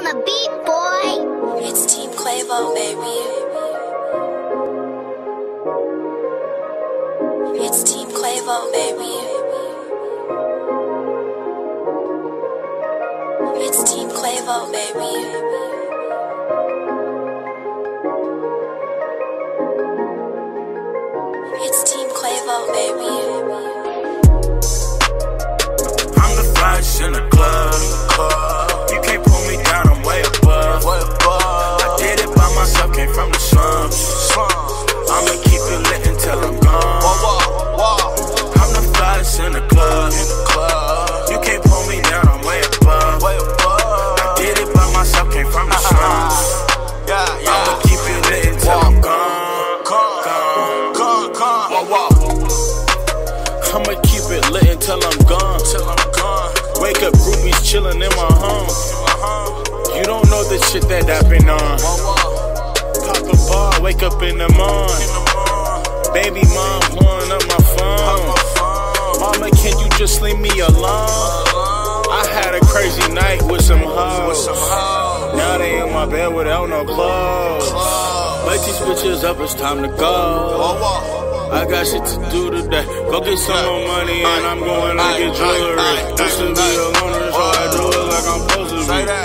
on the beat, boy. It's Team Quavo, baby. It's Team Quavo, baby. It's Team Quavo, baby. It's Team Quavo, baby. I'm the flyest in the club. You can't pull me down, I'm way above. I did it by myself, came from the slums. I'ma keep it lit until I'm gone. I'm the flyest in the club. You can't pull me down, I'm way above. I did it by myself, came from the slums. I'ma keep it lit until I'm gone. I'ma keep it lit until I'm gone. Wake up groupies chillin' in my home. You don't know the shit that I've been on. Pop a bar, wake up in the morning. Baby mom blowing up my phone. Mama, can you just leave me alone? I had a crazy night with some hoes. Now they in my bed without no clothes. Wake these bitches up, it's time to go. I got shit to do today. Go get some more money and I'm going to get jewelry. Used to be a loner, so I do it like I'm supposed to be.